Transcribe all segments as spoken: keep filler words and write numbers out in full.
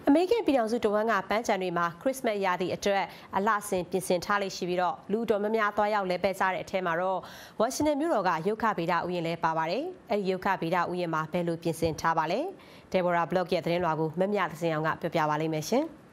အမေရိကန်ပြည်ထောင်စုတဝန်းကပန်းခြံတွေမှာခရစ်စမတ်ရာသီအတွက်အလှဆင်ပြင်ဆင်ထားလေးရှိပြီးတော့လူတော်များများသွားရောက်လဲပဲစားတဲ့အထဲမှာတော့ဝါရှင်တန်မြို့တော်ကရုပ်ခဗေဒဥယျာဉ်လဲပါပါတယ်။အဲဒီရုပ်ခဗေဒဥယျာဉ်မှာဘယ်လိုပြင်ဆင်ထားပါလဲ။ Deborah Block ရဲ့သတင်းလွှာကိုမမြသစင်အောင်ကပြောပြပါလိမ့်မယ်ရှင်။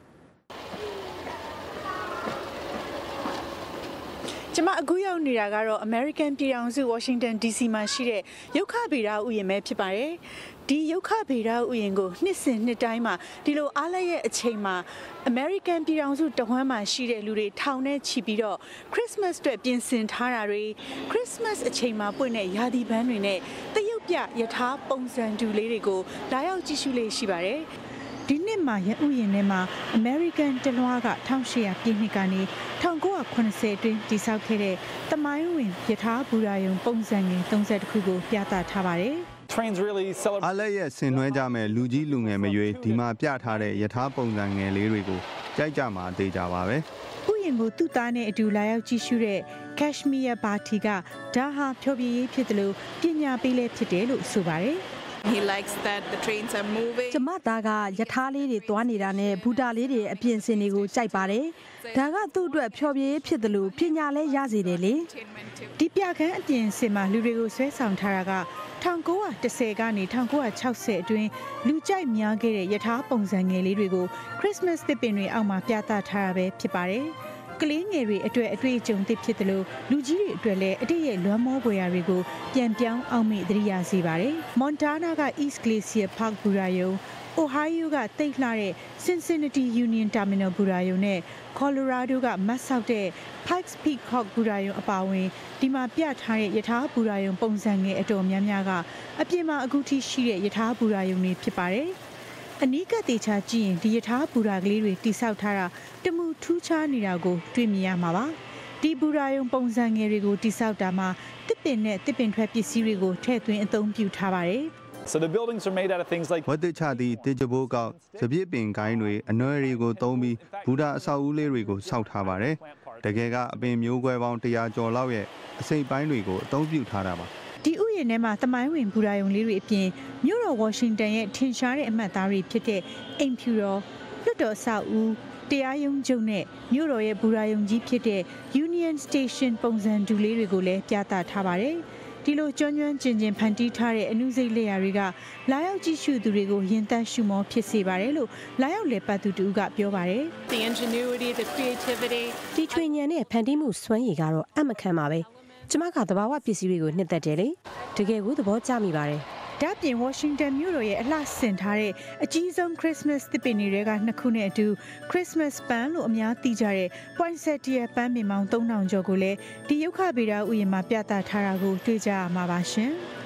ကျမအခုရောက်နေတာကတော့ American ပြည်ထောင်စု Washington ဒီ စီ မှာရှိတဲ့ရုပ်ခဗေဒဥယျာဉ်ပဲဖြစ်ပါတယ်။ဒီရုပ်ခဗေဒဥယျာဉ်ကိုနှစ်စဉ်နှစ်တိုင်းမှာဒီလိုအားလည်းရဲ့အချိန်မှာ American ပြည်ထောင်စုတဝန်းမှာရှိတဲ့လူတွေထောင်နဲ့ချီပြီးတော့ Christmas အတွက်ပြင်ဆင်ထားတာတွေ Christmas အချိန်မှာပွင့်တဲ့ရာသီပန်းတွေနဲ့တရုတ်ပြယထာပုံစံတူလေးတွေကိုလာရောက်ကြည့်ရှုလေးရှိပါတယ်။ဒီနှစ်မှာရဥယျာဉ်ထဲမှာ American တလွှားက၁၈၀၀ပြည့်နှစ်ကနေ၁၉၇၀အတွင်းတည်ဆောက်ခဲ့တဲ့သမိုင်းဝင်ယထာဘူရာယုံပုံစံငယ်၃၁ခုကိုပြသထားပါတယ်။ Trains really celebrate အားလည်းရဲ့ဆင်နွှဲကြမဲ့လူကြီးလူငယ်မရွေးဒီမှာပြထားတဲ့ယထာပုံစံငယ်လေးတွေကိုကြိုက်ကြမှာသိကြပါပဲ။ဥယျာဉ်ကိုသူ့သားနဲ့အတူလာရောက်ကြည့်ရှုတဲ့ Kashmir Bhati ကဒါဟာဖျော်ဖြေရေးဖြစ်တယ်လို့ပညာပေးလေးဖြစ်တယ်လို့ဆိုပါတယ်။ He likes that the trains are moving. ကျမသားကယထာလေးတွေသွားနေတာနဲ့ဘူတာလေးတွေအပြင်စင်တွေကိုကြိုက်ပါတယ်။ဒါကသူ့အတွက်ဖျော်ဖြေရေးဖြစ်တယ်လို့ပညာလဲရစေတယ်လေ။ဒီပြခန်းအပြင်စင်မှာလူတွေကိုဆွဲဆောင်ထားတာက၁၉၁၀ကနေ၁၉၆၀အတွင်းလူကြိုက်များခဲ့တဲ့ယထာပုံစံငယ်လေးတွေကို Christmas သစ်ပင်တွေအောက်မှာပြသထားတာပဲဖြစ်ပါတယ်။ကလေးငယ်တွေအတွက်အတွေ့အကြုံသစ်ဖြစ်တယ်လို့လူကြီးတွေအတွက်လည်းအတိတ်ရဲ့လွမ်းမောဖွယ်ရာတွေကိုပြန်ပြောင်းအောင်မေ့သတိရစေပါတယ်။ Montana က East Glacier Park ဘူရာယုံ Ohio ကတိတ်လှတဲ့ Cincinnati Union Terminal ဘူရာယုံနဲ့ Colorado ကမတ်ဆောက်တဲ့ Pikes Peak Hawk ဘူရာယုံအပါအဝင်ဒီမှာပြထားတဲ့ယထာဘူရာယုံပုံစံငယ်အတော်များများကအပြင်မှာအခုထိရှိတဲ့ယထာဘူရာယုံတွေဖြစ်ပါတယ်။အနီးကပ်သေးချာကြည့်ရင်ဒီယထာဘူရာကလေးတွေတိဆောက်ထားတာတမှုထူးခြားနေတာကိုတွေ့မြင်ရမှာပါဒီဘူရာယုံပုံစံငယ်တွေကိုတိဆောက်တာမှာတစ်ပင်နဲ့တစ်ပင်ထွက်ပစ္စည်းတွေကိုထည့်သွင်းအသုံးပြုထားပါတယ် So the buildings are made out of things like ဝတ်တချသည့်တေချဘိုးကောက်စပြစ်ပင်ကိုင်းတွေအနွယ်တွေကိုသုံးပြီးဘူတာအဆောက်အဦလေးတွေကိုဆောက်ထားပါတယ်တကယ်ကအပင်မျိုးကွဲပေါင်းတရာကျော်လောက်ရဲ့အစိပ်ပိုင်းတွေကိုအသုံးပြုထားတာပါဒီဥယျာဉ်ထဲမှာသမိုင်းဝင်ဘူရာယုံလေးတွေအပြင်မြို့တော်ဝါရှင်တန်ရဲ့ထင်ရှားတဲ့အမှတ်အသားတွေဖြစ်တဲ့အိမ်ဖြူတော်လွှတ်တော်အဆောက်အဦတရားရုံးချုပ်နဲ့မြို့တော်ရဲ့ဘူရာယုံကြီးဖြစ်တဲ့ Union Station ပုံစံတူလေးတွေကိုလည်းပြသထားပါတယ်ဒီလိုကျွမ်းကျွမ်းကျင်ကျင်ဖန်တီးထားတဲ့အနုစိတ်လက်ရာတွေကလာရောက်ကြည့်ရှုသူတွေကိုရင်သပ်ရှုမောဖြစ်စေပါတယ်လို့လာရောက်လည်ပတ်သူတူကပြောပါတယ် The ingenuity, the creativity ဒီထွေဉာဏ်နဲ့ဖန်တီးမှုစွမ်းရည်ကတော့အမခံပါပဲကျမကသဘာဝပစ္စည်းတွေကိုနှစ်သက်တယ်လေတကယ်ကိုသဘောကျမိပါတယ်ဒါ့ပြင်ဝါရှင်တန်မြို့တော်ရဲ့အလှဆင်ထားတဲ့အကြီးဆုံး Christmas သစ်ပင်တွေကနှစ်ခုနဲ့အတူ Christmas ပန်းလို့အများသိကြတဲ့ Poinsettia ပန်းပင်ပေါင်းသုံးထောင်ကျော်ကိုလည်းဒီရုပ်ခဗေဒဥယျာဉ်မှာပြသထားတာကိုတွေ့ကြရမှာပါရှင်။